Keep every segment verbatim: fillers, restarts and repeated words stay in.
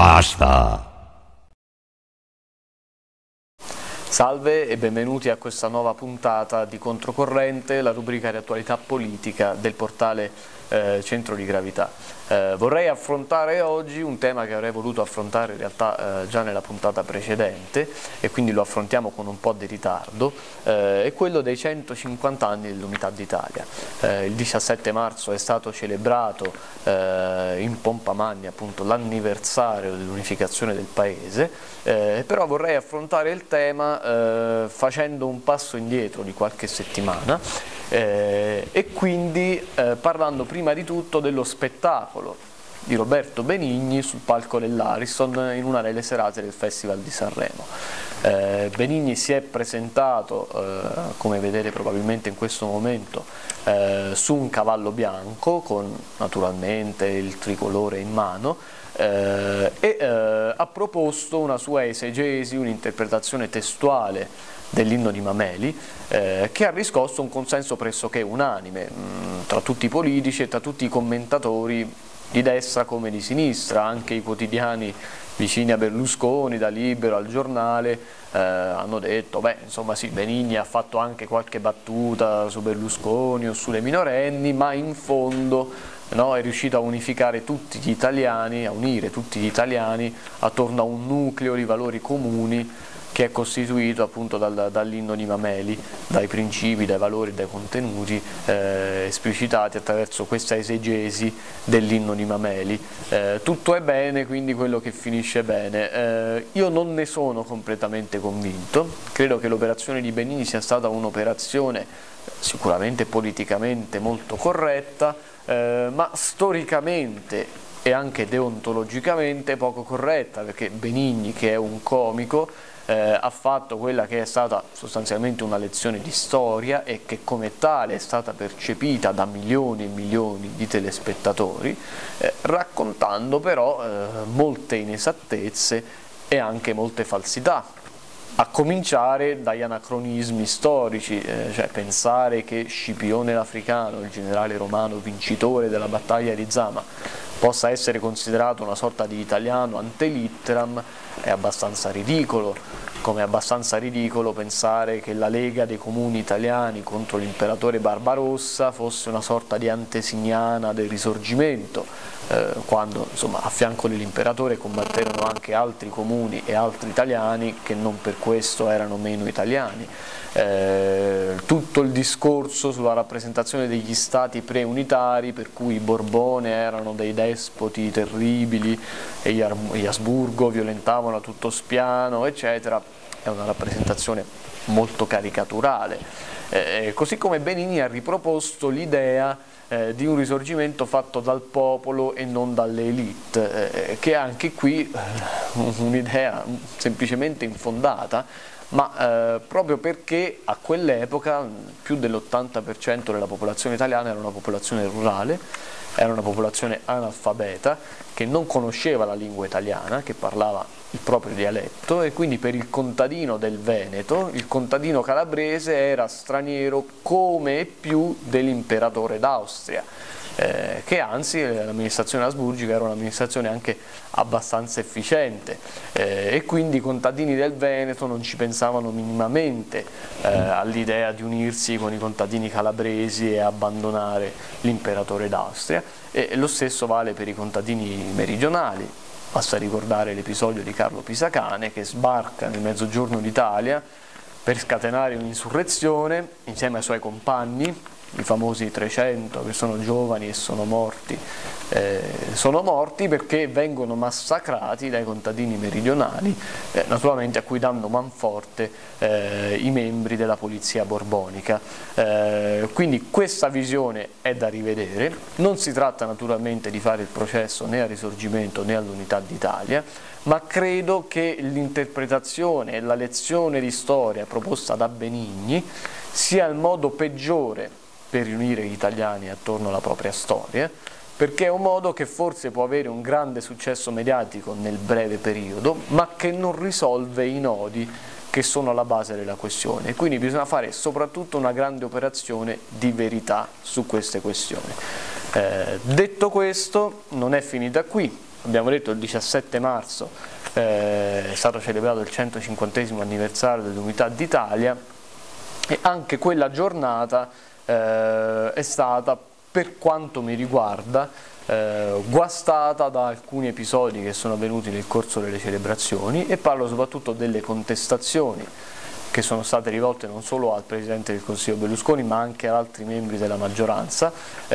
Basta! Salve e benvenuti a questa nuova puntata di Controcorrente, la rubrica di attualità politica del portale eh, Centro di Gravità. Eh, vorrei affrontare oggi un tema che avrei voluto affrontare in realtà eh, già nella puntata precedente e quindi lo affrontiamo con un po' di ritardo, eh, è quello dei centocinquanta anni dell'Unità d'Italia. Eh, il diciassette marzo è stato celebrato eh, in pompa magna appunto l'anniversario dell'unificazione del paese, eh, però vorrei affrontare il tema eh, facendo un passo indietro di qualche settimana eh, e quindi eh, parlando prima di tutto dello spettacolo di Roberto Benigni sul palco dell'Ariston in una delle serate del Festival di Sanremo. Eh, Benigni si è presentato, eh, come vedete probabilmente in questo momento, eh, su un cavallo bianco con naturalmente il tricolore in mano eh, e eh, ha proposto una sua esegesi, un'interpretazione testuale dell'inno di Mameli eh, che ha riscosso un consenso pressoché unanime mh, tra tutti i politici e tra tutti i commentatori di destra come di sinistra, anche i quotidiani vicini a Berlusconi, da Libero al Giornale, eh, hanno detto, beh, insomma sì, Benigni ha fatto anche qualche battuta su Berlusconi o sulle minorenni, ma in fondo no, è riuscito a unificare tutti gli italiani, a unire tutti gli italiani attorno a un nucleo di valori comuni che è costituito appunto dal, dall'inno di Mameli, dai principi, dai valori, dai contenuti eh, esplicitati attraverso questa esegesi dell'inno di Mameli. Eh, tutto è bene, quindi quello che finisce bene. Eh, io non ne sono completamente convinto, credo che l'operazione di Benigni sia stata un'operazione sicuramente politicamente molto corretta, eh, ma storicamente e anche deontologicamente poco corretta, perché Benigni, che è un comico, Eh, ha fatto quella che è stata sostanzialmente una lezione di storia e che come tale è stata percepita da milioni e milioni di telespettatori, eh, raccontando però eh, molte inesattezze e anche molte falsità, a cominciare dagli anacronismi storici, eh, cioè pensare che Scipione l'Africano, il generale romano vincitore della battaglia di Zama, possa essere considerato una sorta di italiano ante litteram è abbastanza ridicolo, come è abbastanza ridicolo pensare che la Lega dei Comuni Italiani contro l'imperatore Barbarossa fosse una sorta di antesignana del Risorgimento, eh, quando insomma a fianco dell'imperatore combatterono anche altri comuni e altri italiani che non per questo erano meno italiani. Eh, tutto il discorso sulla rappresentazione degli stati preunitari, per cui i Borbone erano dei despoti terribili e gli Asburgo violentavano a tutto spiano, eccetera, è una rappresentazione molto caricaturale. Eh, così come Benigni ha riproposto l'idea eh, di un risorgimento fatto dal popolo e non dalle elite, eh, che è anche qui eh, un'idea semplicemente infondata, ma eh, proprio perché a quell'epoca più dell'ottanta per cento della popolazione italiana era una popolazione rurale, era una popolazione analfabeta che non conosceva la lingua italiana, che parlava il proprio dialetto, e quindi per il contadino del Veneto, il contadino calabrese era straniero come e più dell'imperatore d'Austria. Eh, che anzi l'amministrazione asburgica era un'amministrazione anche abbastanza efficiente eh, e quindi i contadini del Veneto non ci pensavano minimamente eh, all'idea di unirsi con i contadini calabresi e abbandonare l'imperatore d'Austria, e lo stesso vale per i contadini meridionali. Basta ricordare l'episodio di Carlo Pisacane che sbarca nel mezzogiorno d'Italia per scatenare un'insurrezione insieme ai suoi compagni, i famosi trecento che sono giovani e sono morti, eh, sono morti perché vengono massacrati dai contadini meridionali, eh, naturalmente a cui danno manforte eh, i membri della polizia borbonica. Eh, quindi questa visione è da rivedere, non si tratta naturalmente di fare il processo né al Risorgimento né all'Unità d'Italia, ma credo che l'interpretazione e la lezione di storia proposta da Benigni sia il modo peggiore per riunire gli italiani attorno alla propria storia, perché è un modo che forse può avere un grande successo mediatico nel breve periodo, ma che non risolve i nodi che sono alla base della questione. Quindi bisogna fare soprattutto una grande operazione di verità su queste questioni. Eh, detto questo, non è finita qui. abbiamo detto il diciassette marzo eh, è stato celebrato il centocinquantesimo anniversario dell'Unità d'Italia, e anche quella giornata eh, è stata, per quanto mi riguarda, eh, guastata da alcuni episodi che sono avvenuti nel corso delle celebrazioni, e parlo soprattutto delle contestazioni che sono state rivolte non solo al Presidente del Consiglio Berlusconi ma anche ad altri membri della maggioranza.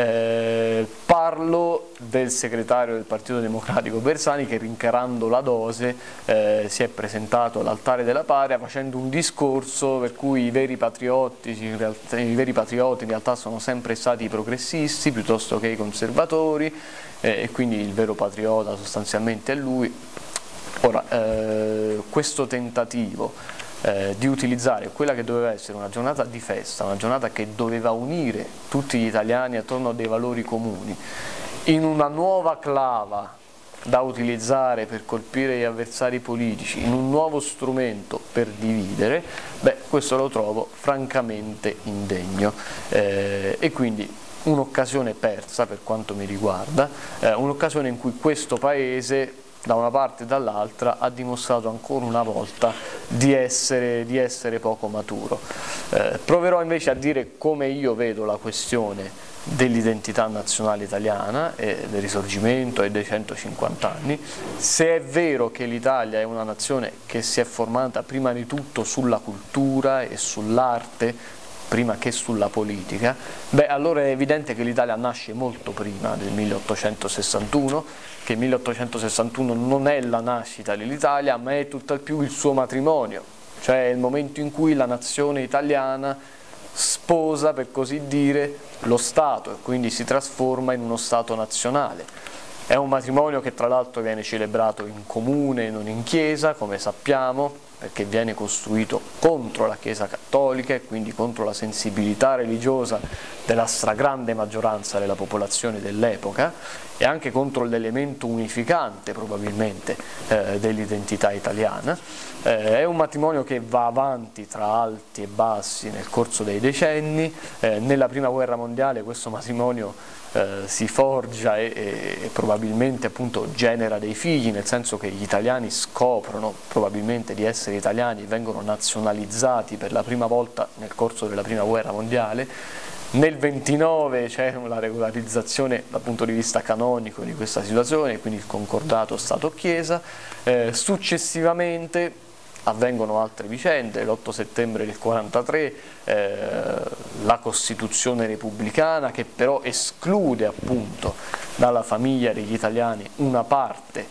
Eh, parlo del segretario del Partito Democratico Bersani, che, rincarando la dose, eh, si è presentato all'altare della Patria facendo un discorso per cui i veri patrioti in realtà, i veri patrioti in realtà sono sempre stati i progressisti piuttosto che i conservatori, eh, e quindi il vero patriota sostanzialmente è lui. Ora, eh, questo tentativo Eh, di utilizzare quella che doveva essere una giornata di festa, una giornata che doveva unire tutti gli italiani attorno a dei valori comuni, in una nuova clava da utilizzare per colpire gli avversari politici, in un nuovo strumento per dividere, beh, questo lo trovo francamente indegno, eh, e quindi un'occasione persa per quanto mi riguarda, eh, un'occasione in cui questo Paese, da una parte e dall'altra, ha dimostrato ancora una volta di essere, di essere poco maturo. Eh, proverò invece a dire come io vedo la questione dell'identità nazionale italiana e del risorgimento e dei centocinquanta anni. Se è vero che l'Italia è una nazione che si è formata prima di tutto sulla cultura e sull'arte, prima che sulla politica, beh, allora è evidente che l'Italia nasce molto prima del milleottocentosessantuno, che il milleottocentosessantuno non è la nascita dell'Italia, ma è tutt'al più il suo matrimonio, cioè il momento in cui la nazione italiana sposa, per così dire, lo Stato e quindi si trasforma in uno Stato nazionale. È un matrimonio che tra l'altro viene celebrato in comune e non in chiesa, come sappiamo, perché viene costruito contro la Chiesa cattolica e quindi contro la sensibilità religiosa della stragrande maggioranza della popolazione dell'epoca, e anche contro l'elemento unificante probabilmente eh, dell'identità italiana. Eh, è un matrimonio che va avanti tra alti e bassi nel corso dei decenni. Eh, nella prima guerra mondiale questo matrimonio Eh, si forgia e, e, e probabilmente appunto genera dei figli, nel senso che gli italiani scoprono probabilmente di essere italiani e vengono nazionalizzati per la prima volta nel corso della prima guerra mondiale. Nel ventinove c'è la regolarizzazione dal punto di vista canonico di questa situazione, quindi il concordato Stato-Chiesa. Eh, successivamente avvengono altre vicende, l'otto settembre del quarantatré, eh, la Costituzione repubblicana, che però esclude appunto dalla famiglia degli italiani una parte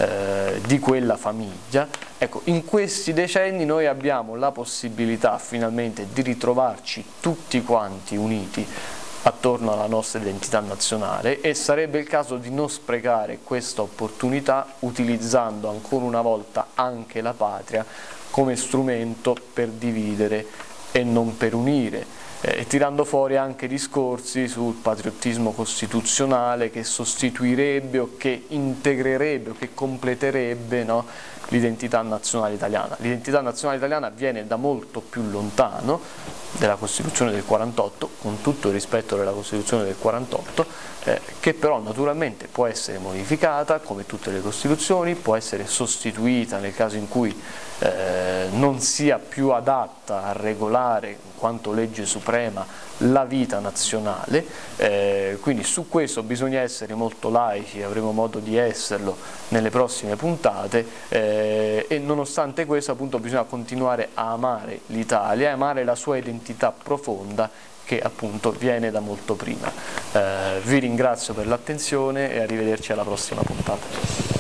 eh, di quella famiglia. Ecco, in questi decenni noi abbiamo la possibilità finalmente di ritrovarci tutti quanti uniti attorno alla nostra identità nazionale, e sarebbe il caso di non sprecare questa opportunità utilizzando ancora una volta anche la patria come strumento per dividere e non per unire, eh, e tirando fuori anche discorsi sul patriottismo costituzionale che sostituirebbe o che integrerebbe o che completerebbe, no, l'identità nazionale italiana. L'identità nazionale italiana viene da molto più lontano della Costituzione del quarantotto, con tutto il rispetto della Costituzione del quarantotto, eh, che però naturalmente può essere modificata come tutte le Costituzioni, può essere sostituita nel caso in cui eh, non sia più adatta a regolare in quanto legge suprema la vita nazionale, eh, quindi su questo bisogna essere molto laici, avremo modo di esserlo nelle prossime puntate, eh, e nonostante questo appunto bisogna continuare a amare l'Italia, amare la sua identità profonda che appunto viene da molto prima. Eh, vi ringrazio per l'attenzione e arrivederci alla prossima puntata.